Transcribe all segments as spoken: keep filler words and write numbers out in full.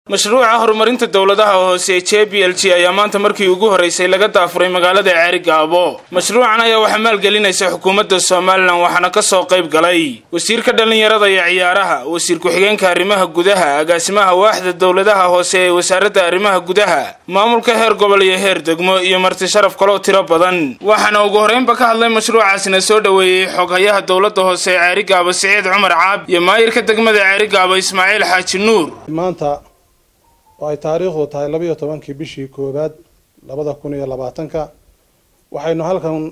mashruuca horumarinta dawladaha hoose ee J B L G ayaa maanta markii ugu horeysay laga daafuray magaalada Ceerigaabo. Mashruucan ayaa waxa maalgelinaysa xukuumadda Soomaaliland waxaana ka soo qayb galay wasiirka dhalinyarada iyo ciyaaraha, wasiir ku-xigeenka arrimaha gudaha, agaasimaha waaxda dawladaha hoose ee wasaaradda arrimaha gudaha, maamulka heer gobol iyo heer degmo iyo marti sharaf kale oo tiro badan. Waxaana ugu horeynba ka hadlay mashruucaasina soo dhaweeyay xoghayaha dawladda hoose ee Ceerigaabo Saciid Cumar Caab iyo maayirka degmada Ceerigaabo Ismaaciil Xaaji Nuur. maanta way taariikhdu tahay laba iyo tobankii bishii koobaad labada kun iyo labaatanka waxaynu halkan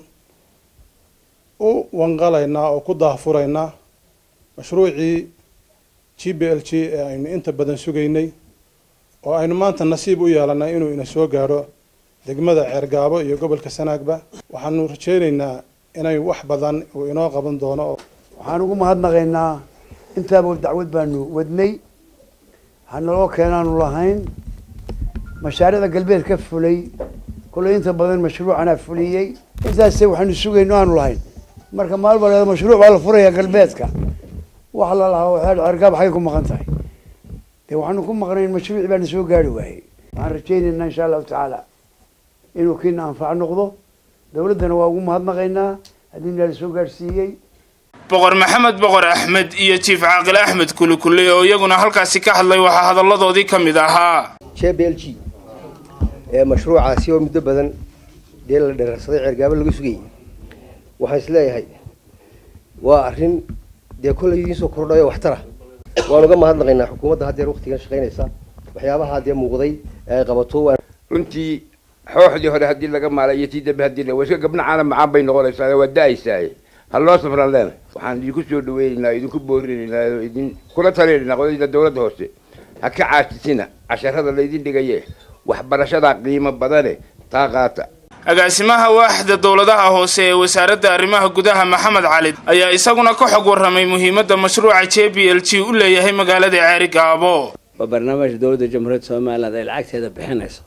u wanqalaynaa oo ku daafuraynaa mashruucii J B L G ee aynu inta badan sugaynay oo aynu maanta nasiib u yeelanay inuu ina soo gaaro degmada Ceerigaabo iyo gobolka Sanaagba. waxaanu rajaynaynaa inay wax badan oo inoo qaban doono. waxaan ugu mahadnaqaynaa intaaba dacwad baanu wadnay hanaloo keenaanu lahayn mashaariicda galbeed ka fulay kulay inta badan mashruucana fuliyay intaas waxaanu sugayno aanu lahayn marka maal walaal mashruuc wala furaya galbeedka wax la lahaa waxa Ceerigaabo xay ku maqan tahay de waxaanu ku maqnayn mashruuc baan soo gaari waayay. waxaan rajaynaynaa insha Allah taala inuu kiin anfac noqdo dawladana waa ugu mahadnaqaynaa hadii la soo gaarsiiyay boqor maxamed boqor axmed iyo chief caaqil axmed kulukule oo iyaguna halkaasi ka hadlay waxa hadaladoodii kamid ahaa J B L G ee mashruucaasi oo muddo badan deel la dheersaday Ceerigaabo lagu sugay waxaan isleeyahay waa arin de kulay soo kordhay waxtara waan uga mahadnaqaynaa xukuumadda hadda waqtigan shaqeynaysa waxyaabaha hadda muuqday ay qabato runtii xooxdii hore hadii laga maalayo tii dambe hadii la weesho gabna caalam macaan bay noqonaysaa waa daaysaay hallo safran leena waxaan idinku soo dhaweynaa idinku boorineynaa idin kula taleynaa qodida dawladda hoose ha ka caasisina casharada la idin dhigayay wax barashada qiimo badan taa qaata. agaasimaha waaxda dawladaha hoose ee wasaaradda arrimaha gudaha Maxamed Cali ayaa isaguna ka xog waramay muhiimadda mashruuca J B L G u leeyahay magaalada Ceerigaabo. waa barnaamij dawladda jamhuuriyadda Soomaaliland ay lacagteeda bixinayso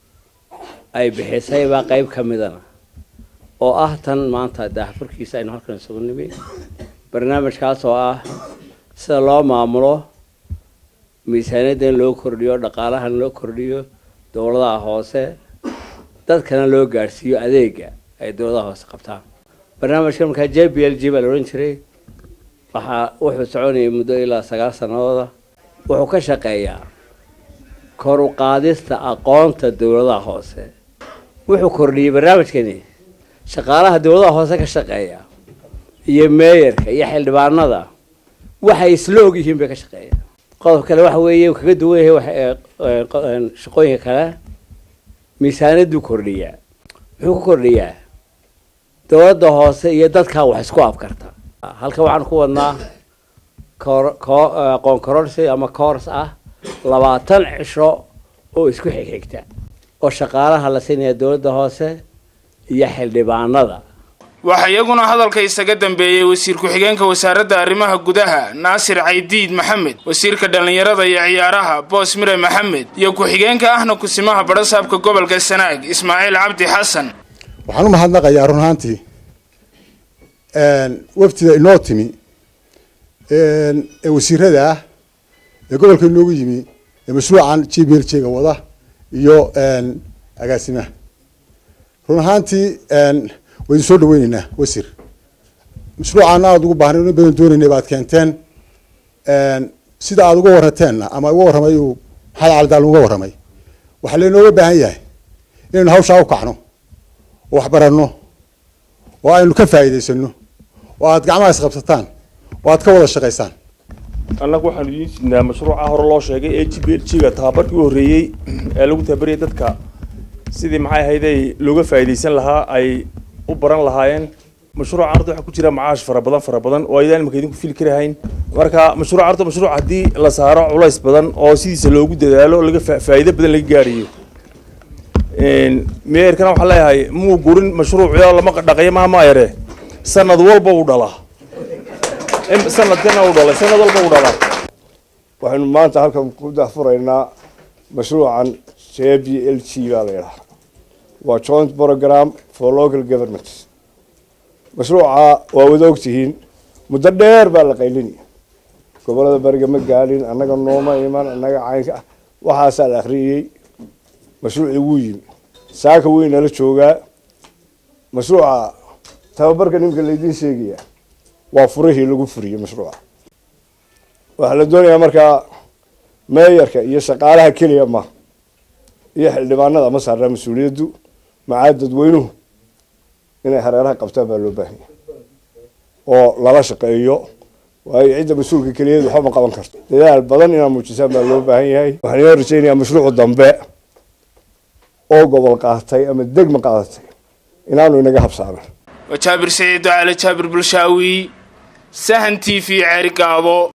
ay bixisay baa qayb kamid ah oo ah tan maanta daahfurkiisa aynu halkan isugu nimid barnaamijkaas oo ah sida loo maamulo miisaaniyadda loo kordhiyo dhaqaalaha loo kordhiyo dawladaha hoose dadkana loo gaarsiiyo adeega ay dawladaha hoose qabtaan. barnaamijkan marka J B L G baa la oran jiray waxa wuxuu soconayay muddo ilaa sagaal sanadood wuxuu ka shaqeeyaa kor u qaadista aqoonta dawladaha hoose wuxuu kordhiyay barnaamijkani shaqaalaha dawladaha hoose ka shaqeeya iyo meeyarka iyo xildhibaanada waxay isla og yihiin bay ka shaqeeyaan. qodob kale waxa weeye kaga duwan yahay shaqooyinka kale miisaaniyaddu kordhiyaa wuxuu ku kordhiyaa dawladda hoose iyo dadka wax isku afkarta. halka waxaan ku wadnaa aqoon kororsi ama course ah labaatan cisho oo isku xigxigta oo shaqaalaha la siinaya dawladda hoose iyo xildhibaanada. waxa iyaguna hadalka isaga dambeeyay wasiir ku-xigeenka wasaaradda arrimaha gudaha Naasir Caydiid Maxamed, wasiirka dhalinyarada iyo ciyaaraha Boos Mire Maxamed iyo ku-xigeenka ahna kusimaha barasaabka gobolka Sanaag Ismaaciil Cabdi Xasan. waxaan u mahadnaqayaa runtii een waftiga inoo timi een wasiirada ee gobolka inoogu yimi ee mashruucan J B L G ga wada iyo een agaasimaha runtii een way soo dhaweynaa wasiir mashruucan aad ugu baahan in badan doonayna baad keenteen een sida aad ugu warateen ama ugu waramay uu hal caldaal ugu waramay waxa la inooga baahan yahay inaan hawsha u kacno wax barano oo aynu ka faa'iideysano oo aad gacmaha is qabsataan oo aad ka wada shaqeysaan. annagu waxaan idin siinaa mashruuca hore loo sheegay ee J B L G ga tababarkii u horeeyay ee lagu tababariyay dadka sidii maxay ahaydey looga faa'iideysan lahaa ay u baran lahaayeen. mashruuca arday waxa ku jira macaash fara badan fara badan oo aydan markay idinku fil karahayn marka mashruuca arday mashruuc hadii la saaro culays badan oo sidiisa loogu dadaalo laga faa'iido badan laga gaariyo een meerkana waxa leeyahay muu gurin mashruucyo lama dhaqayo ma ma yare sanad walba u dhala in sanadkana u dhala sanad walba u dhala. waxaanu maanta halkan ku daafuraynaa mashruucan J B L G baa la yiraahdaa waa joint program for local governments. mashruuca waa wada ogtihiin muddo dheer baa la qaylinay gobolada bariga ma gaalin annaga nooma iman annaga caynka waxaasaa la akhriyey mashruucii wuu yimi saaka weyna la joogaa mashruuca tababarka nimka laydiin sheegaya waa furihii lagu furiyey mashruuca waxaa la doonayaa markaa meeyarka iyo shaqaalaha keliya ma iyo xildhibaanada ma saarnaa mas-uuliyaddu macaa dadweynuhu inay hareeraha qabtaan baa loo baahan yahay oo lala shaqeeyo waayo cidda mas-uulka keliyeed waxba ma qaban karto dadaal badan inaad muujisaan baa loo baahan yahay waxaan inoo rajaynayaa mashruucu dambe oo gobol qaatay ama degma qaadatay inaanu inaga habsaanan وجابر سعيد على جابر بلشاوي سهن تي في عرقابو